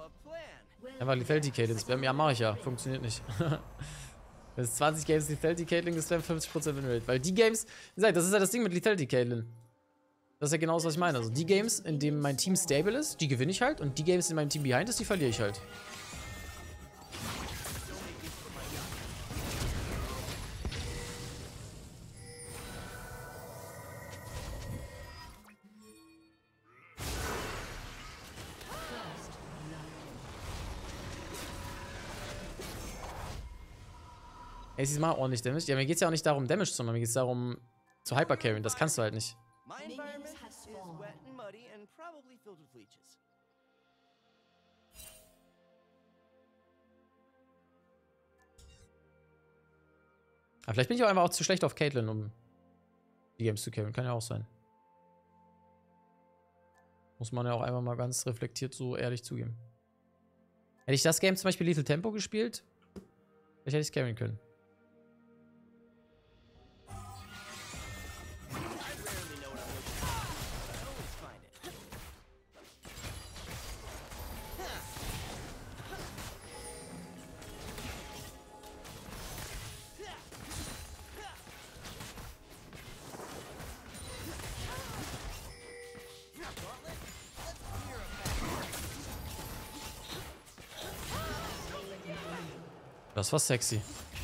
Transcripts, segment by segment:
Einfach Lethality Caitlyn spam. Ja, mache ich ja. Funktioniert nicht. Wenn es 20 Games Lethality Caitlyn gespammt, 50% Winrate. Weil die Games, wie gesagt, das ist ja das Ding mit Lethality Caitlyn. Das ist ja genau das, was ich meine. Also die Games, in denen mein Team stable ist, die gewinne ich halt. Und die Games, in meinem Team behind ist, die verliere ich halt. Ey, sie machen ordentlich Damage. Ja, mir geht es ja auch nicht darum, Damage zu machen. Mir geht es darum, zu hypercarryen. Das kannst du halt nicht. Aber vielleicht bin ich auch einfach auch zu schlecht auf Caitlyn, um die Games zu carryen. Kann ja auch sein. Muss man ja auch einfach mal ganz reflektiert so ehrlich zugeben. Hätte ich das Game zum Beispiel Lethal Tempo gespielt, vielleicht hätte ich es carryen können. Das war sexy.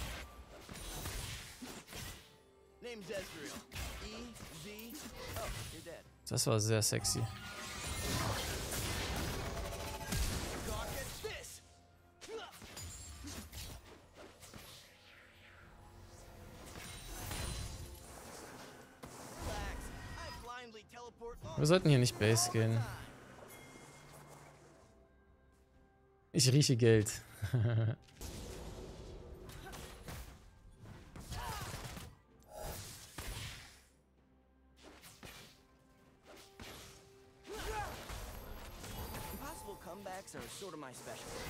Das war sehr sexy. Wir sollten hier nicht Base gehen. Ich rieche Geld. Comebacks are sort of my specialty.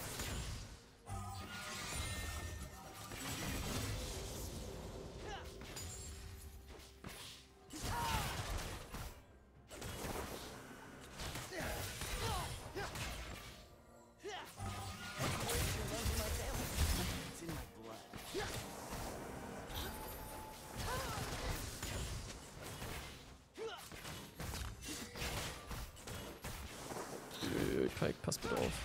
Pike, pass bitte auf.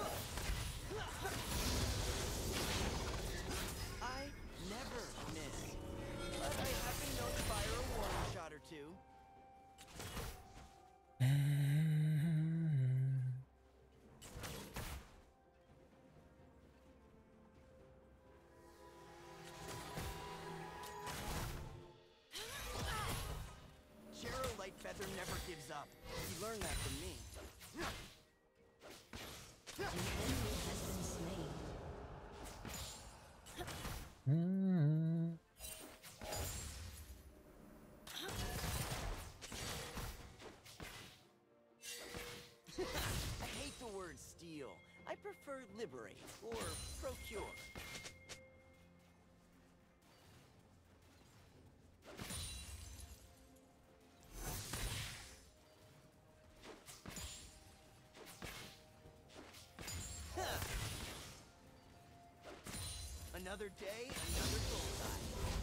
Feather never gives up. You learned that from me. I hate the word steal. I prefer liberate or procure. Another day, another bullseye.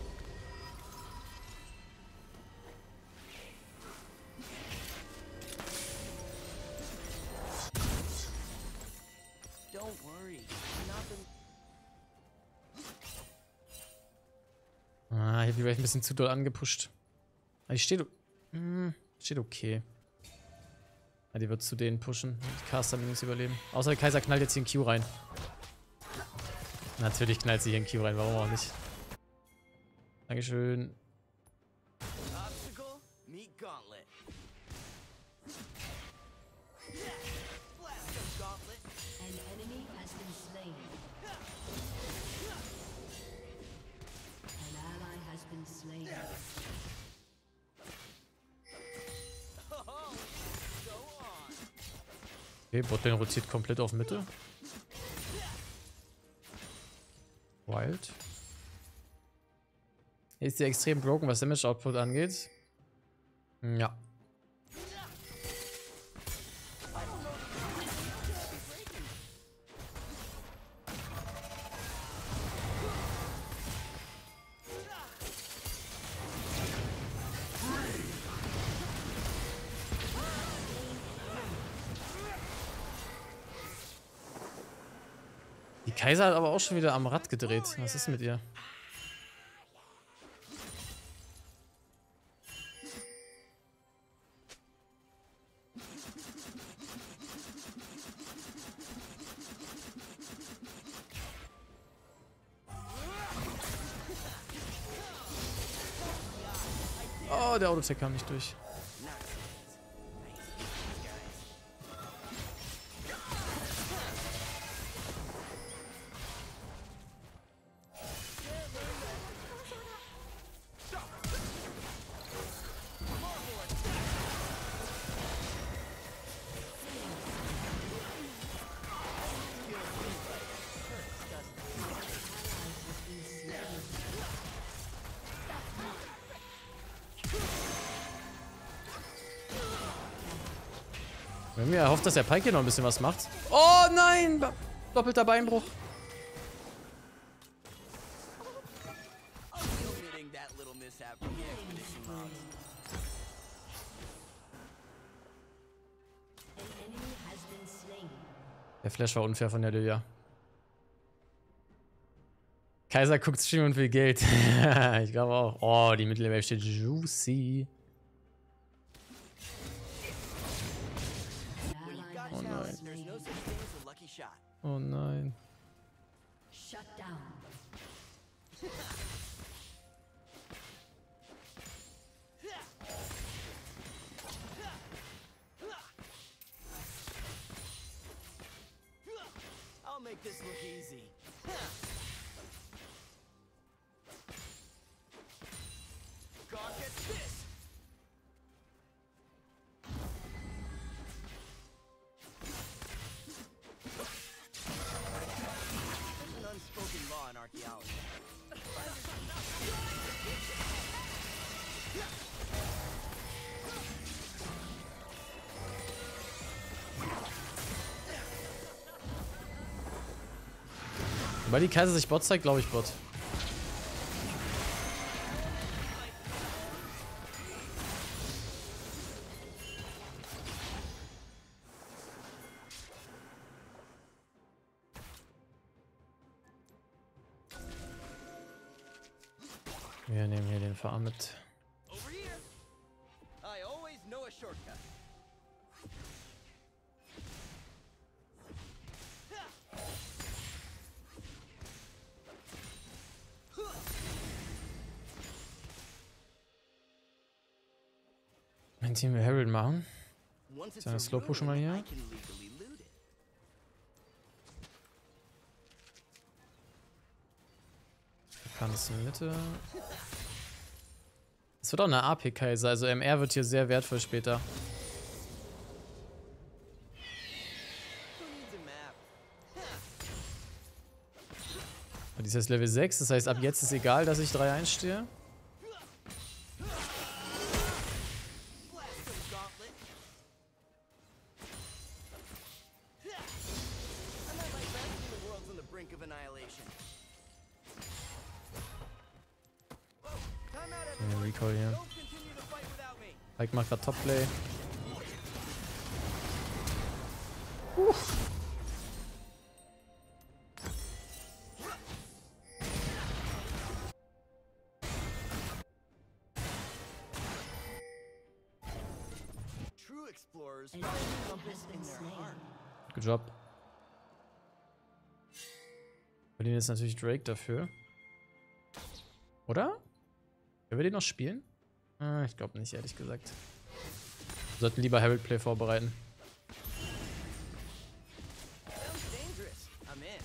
Don't worry, nothing. Ah, ich habe die Wave ein bisschen zu doll angepusht. Aber die steht okay. Ja, die wird zu denen pushen. Die Caster links überleben. Außer der Kaiser knallt jetzt hier in Q rein. Natürlich knallt sie hier in Q rein, warum auch nicht. Dankeschön. Obstacle, meet gauntlet. Blast of gauntlet. An enemy has been slain. An ally has been slain. Oh, go on. Okay, Botlane rotiert komplett auf Mitte. Wild. Hier ist sie extrem broken, was Damage Output angeht. Ja. Kaiser hat aber auch schon wieder am Rad gedreht. Was ist mit ihr? Oh, der Autotech kam nicht durch. Wir haben ja erhofft, dass der Pike hier noch ein bisschen was macht. Oh nein! Doppelter Beinbruch. Omitting that little mishap from the expedition logs. An enemy has been slain. Der Flash war unfair von der Lilia. Kaiser guckt Stream und will Geld. Ich glaube auch. Oh, die Mittelwelt steht juicy. An ally Oh has nein. been There's no slain. such thing as a lucky shot. Oh nein. Shut down. I'll make this look easy. God gets this. There's an unspoken law in archaeology. Weil die Kaiser sich Bot zeigt, glaube ich Bot. Wir nehmen hier den Farm mit. Over here. I always know a shortcut. Mein Team will Herald machen. Once it's Sollen wir a Slow pushen mal ruin, hier? I can legally loot it. Kann es in die Mitte. Es wird auch eine AP-Kaiser, also MR wird hier sehr wertvoll später. Who needs a map? Und die ist jetzt Level 6, das heißt ab jetzt ist egal, dass ich 3-1 stehe. Blast them, gauntlet. I'm at my best when the world's on the brink of annihilation. Whoa, time out, Den everyone. Recall hier. Don't continue to fight without me. Pike macht grad Topplay. True explorers An find a enemy compass has in been their slain. heart. Good job. Verlieren jetzt natürlich Drake dafür. Oder? Können wir den noch spielen? Ich glaube nicht, ehrlich gesagt. Wir sollten lieber Herald Play vorbereiten. Sounds dangerous. I'm in.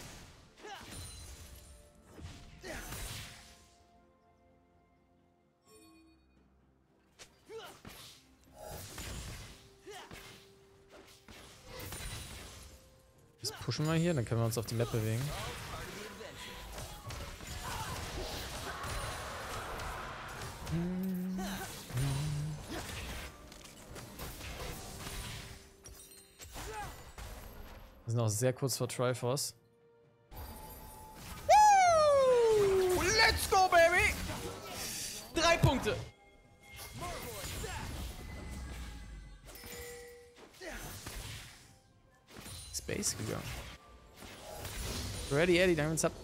Das pushen wir hier, dann können wir uns auf die Map bewegen. All part of the adventure. Wir sind auch sehr kurz vor Triforce. Let's go, baby! 3 Punkte! Space gegangen. Ready, Eddie, Diamonds up.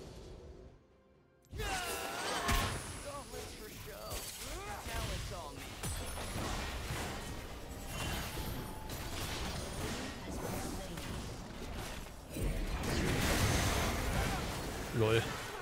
Gauntlets for show. Now it's all me. Lol.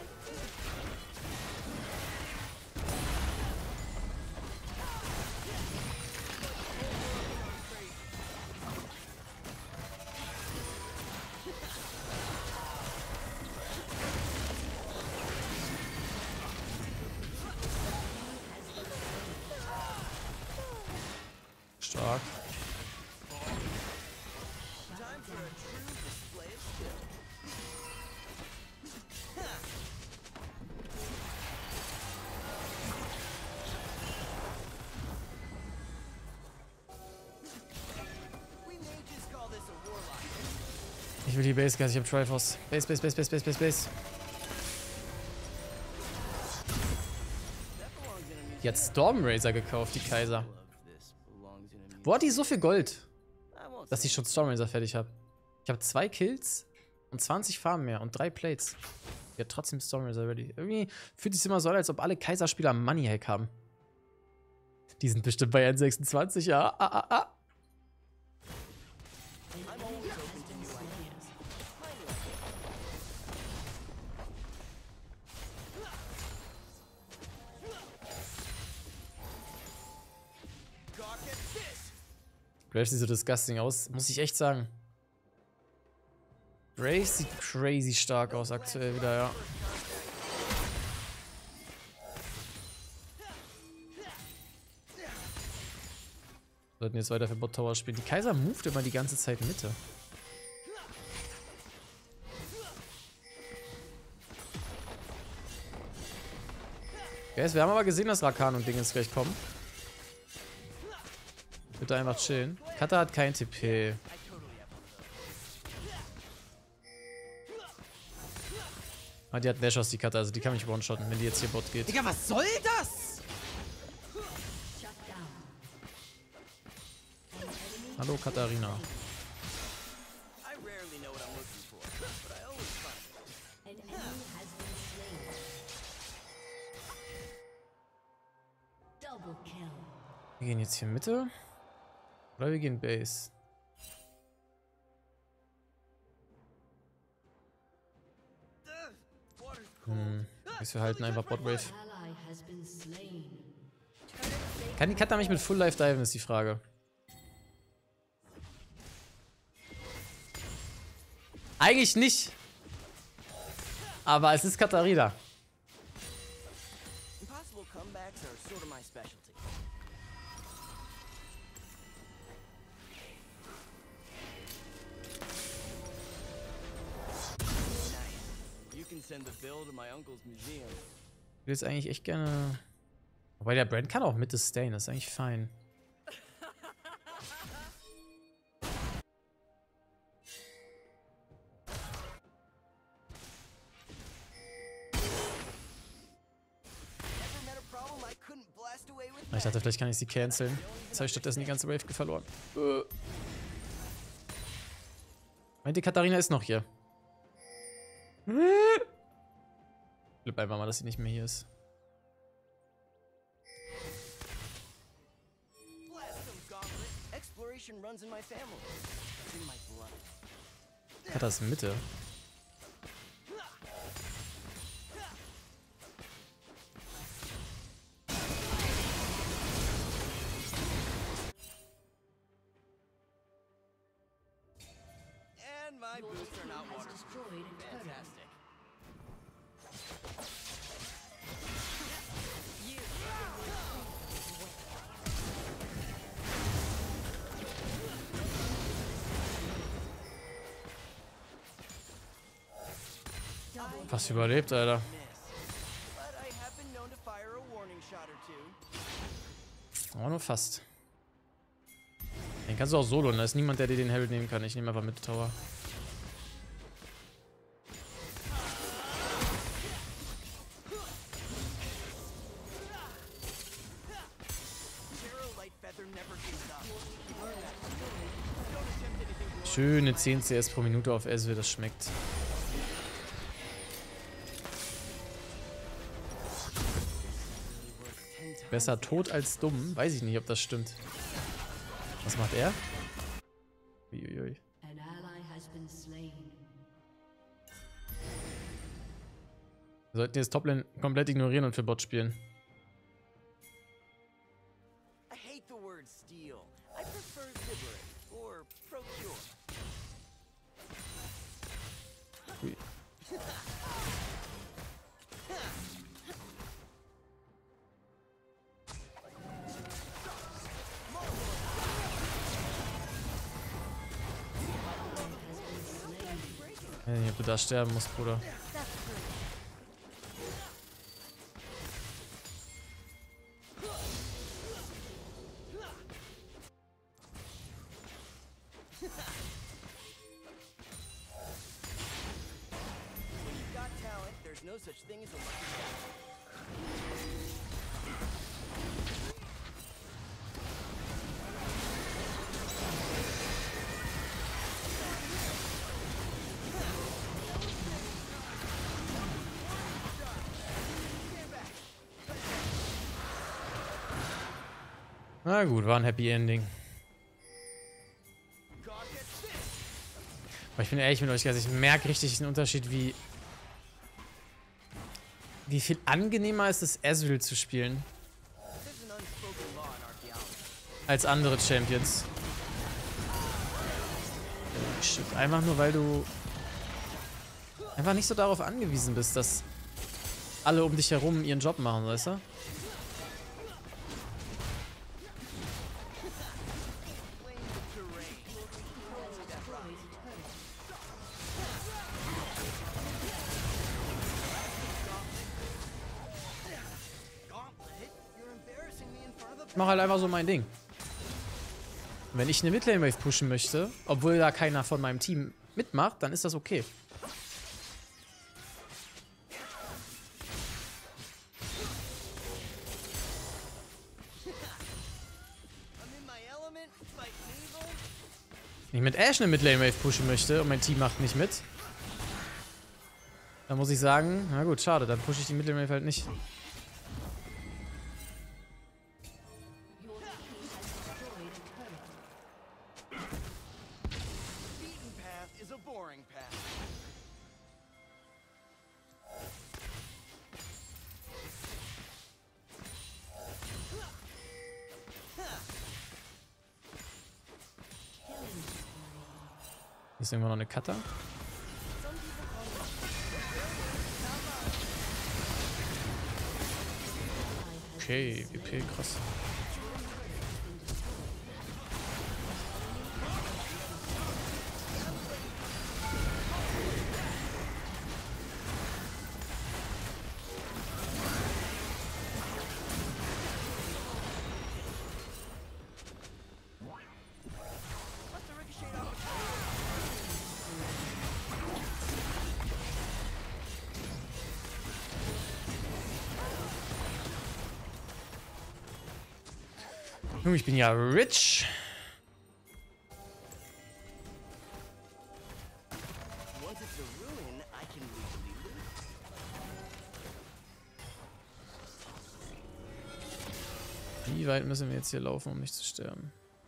Stark. Time for a true display of skill. We may just call this a warlock. Ich will die Base, Guys. Ich hab Triforce. Base, Base, Base, Base, Base, Base, Base. That belongs in a museum. Die hat Stormrazor gekauft, die Kaiser. All of this belongs in a museum. Wo hat die so viel Gold, I won't dass say ich schon Stormrazor fertig habe? Ich habe 2 Kills und 20 Farben mehr und 3 Plates. Die hat trotzdem Stormrazor ready. Irgendwie fühlt es sich immer so an, als ob alle Kaiserspieler Money-Hack haben. Die sind bestimmt bei N26, ja. I'm always open to new ideas. Finally. Gawk at this! Graves sieht so disgusting aus, muss ich echt sagen. Graves sieht crazy stark aus aktuell wieder, ja. Sollten jetzt weiter für Bot Tower spielen. Die Kaiser moved immer die ganze Zeit Mitte. Guys, wir haben aber gesehen, dass Rakan und Dingens gleich kommen. Bitte einfach chillen. Kata hat kein TP. I totally have one. Ah, die hat Dash aus die Kata, also die kann mich one-shotten, wenn die jetzt hier Bot geht. Digga, was soll das? Shut down. Hallo Katharina. I rarely know what I'm looking for, but I always find it. An enemy has been slain. Double kill. Wir gehen jetzt hier Mitte. Oder wir gehen Base. Water's cold. Wir halten einfach Bot Wave. Ally has been slain. Kann die Kata mich mit Full Life diven, ist die Frage. Eigentlich nicht. Aber es ist Katharina. Impossible comebacks are sort of my specialty. Nice. You can send the bill to my uncle's museum. Ich will jetzt eigentlich echt gerne... Wobei der Brand kann auch Mitte stayen, das ist eigentlich fein. Ever met a problem I couldn't blast away with? Ich dachte, vielleicht kann ich sie canceln. Jetzt habe ich stattdessen die ganze Wave verloren. Meint die Katharina ist noch hier. Ich glaube einfach mal, dass sie nicht mehr hier ist. Blast them, Gauntlet. Exploration runs in my family. It's in my blood. Kata ist Mitte. And my Your boots are team not has water. destroyed a turret. Fantastic. Fast überlebt, Alter. Miss. But I have been known to fire a warning shot or two. Aber nur fast. Den kannst du auch solo, da ist niemand, der dir den Herald nehmen kann. Ich nehme einfach mit Tower. Zero light feather never gives up. Don't attempt anything glorious. Schöne 10 CS pro Minute auf SW, das schmeckt. Besser tot als dumm. Weiß ich nicht, ob das stimmt. Was macht er? Uiuiui. An ally has been slain. Wir sollten jetzt Toplane komplett ignorieren und für Bot spielen. I hate the word steal. I prefer liberate or procure. Ui. Ich weiß nicht, ob du da sterben musst, Bruder. When you've got talent, there's no such thing as a lucky guy. Na gut, war ein Happy Ending. Aber ich bin ehrlich mit euch, also ich merke richtig den Unterschied, wie viel angenehmer ist es, Ezreal zu spielen There's an unspoken law in archaeology. als andere Champions. Shit, einfach nur, weil du einfach nicht so darauf angewiesen bist, dass alle um dich herum ihren Job machen, weißt du? Gauntlet, you're embarrassing me in front of the Ich mache halt einfach so mein Ding. Wenn ich eine Midlane Wave pushen möchte, obwohl da keiner von meinem Team mitmacht, dann ist das okay. I'm in my element, fighting evil. Wenn ich mit Ashe eine Midlane Wave pushen möchte und mein Team macht nicht mit, dann muss ich sagen, na gut, schade, dann pushe ich die Midlane Wave halt nicht. Beaten path is a boring path. Hier ist irgendwo noch eine Cutter. Okay, WP, krass. Must have ricocheted off Junge, ich bin ja rich. Once it's a ruin, I can legally loot. Wie weit müssen wir jetzt hier laufen, um nicht zu sterben?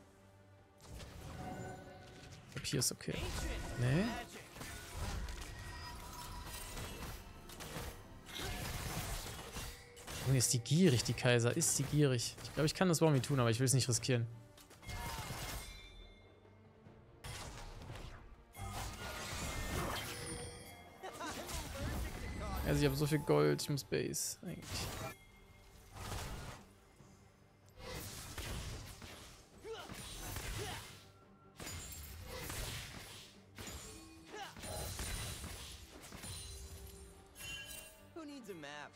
Ich glaube, hier ist okay. Nee? Junge, ist die gierig, die Kaiser. Ist die gierig. Ich glaube, ich kann das Bombi tun, aber ich will es nicht riskieren. Also ich habe so viel Gold, ich muss Base eigentlich. Who needs a map?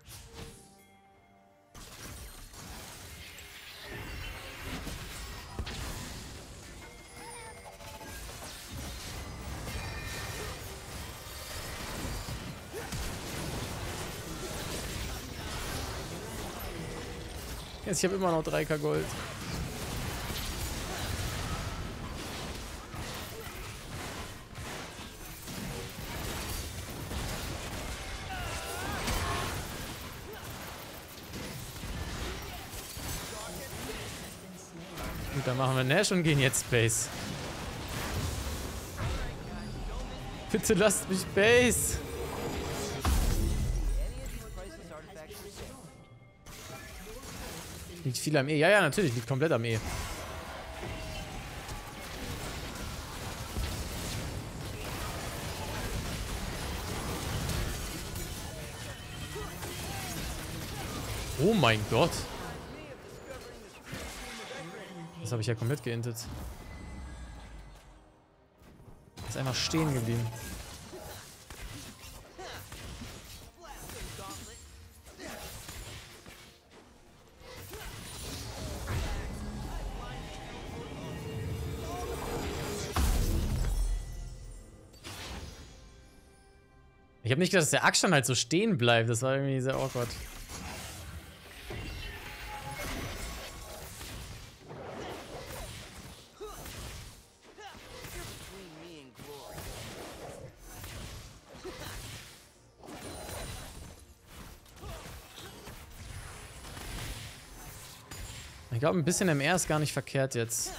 Jetzt, ich habe immer noch 3K Gold. Dann machen wir Nash und gehen jetzt Base. Bitte lasst mich Base. Liegt viel am E. Ja, ja, natürlich. Liegt komplett am E. Oh mein Gott. Das habe ich ja komplett geintet. Ist einfach stehen geblieben. Ich habe nicht gedacht, dass der Akshan halt so stehen bleibt. Das war irgendwie sehr awkward. Ich glaube, ein bisschen MR ist gar nicht verkehrt jetzt.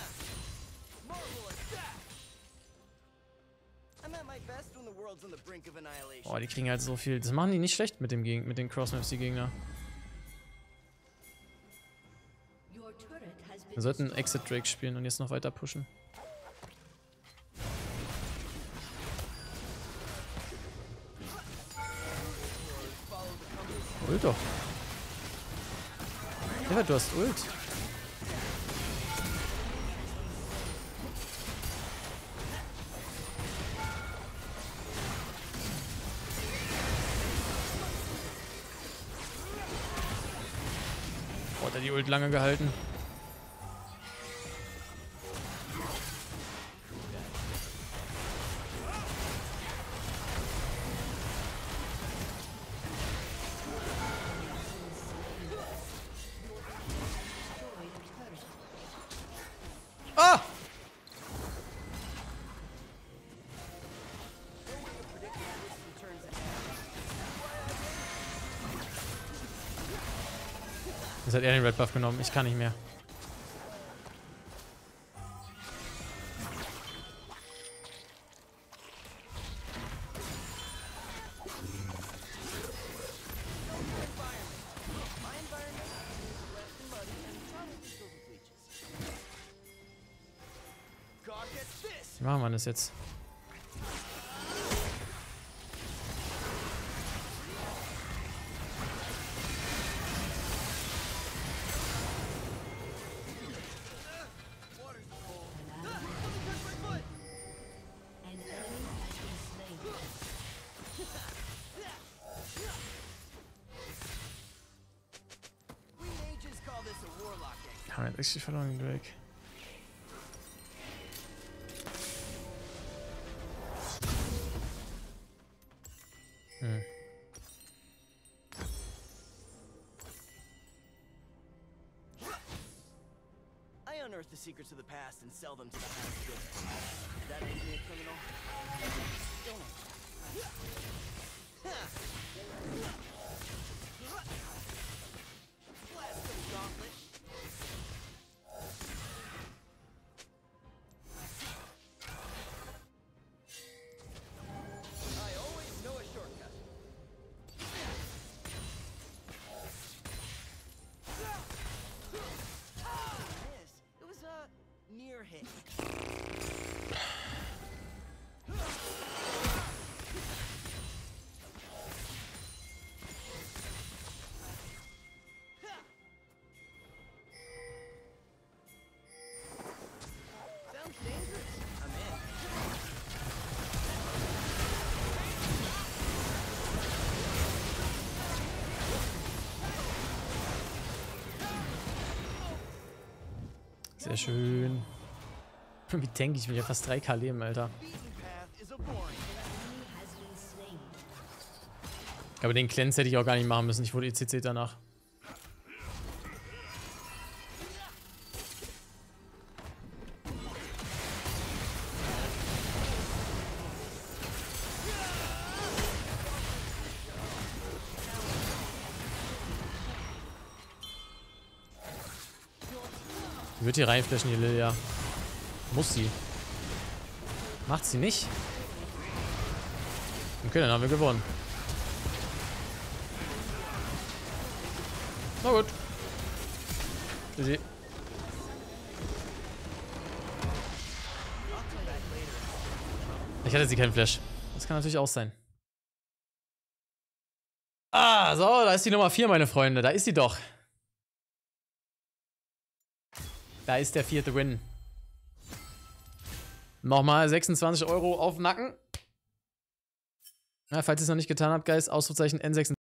Oh, die kriegen halt so viel. Das machen die nicht schlecht mit den Crossmaps, die Gegner. Wir sollten Exit Drake spielen und jetzt noch weiter pushen. Ult doch. Ja, du hast Ult. Hat er die Ult lange gehalten? Ah! Jetzt hat er den Red Buff genommen. Ich kann nicht mehr. Wie machen wir das jetzt? Haben wir jetzt richtig verloren, Drake. I unearth the secrets of the past and sell them to the highest bidder. Does that make me a criminal? Don't blast them, gauntlet. I always know a shortcut. It was a near hit. Sounds dangerous. I'm in. Sehr schön. Wie tank ich? Ich will ja fast 3k Leben, Alter. Beaten path is a boring. Aber den Cleanse hätte ich auch gar nicht machen müssen. Ich wurde ECC danach. Die wird hier reinflashen, die Lilia. Muss sie. Macht sie nicht. Okay, dann haben wir gewonnen. Na gut. GG. Ich hatte sie keinen Flash. Das kann natürlich auch sein. Ah, so, da ist die Nummer 4, meine Freunde. Da ist sie doch. Da ist der 4. Win. Nochmal 26 € auf den Nacken. Ja, falls ihr es noch nicht getan habt, Guys, Ausrufezeichen N6.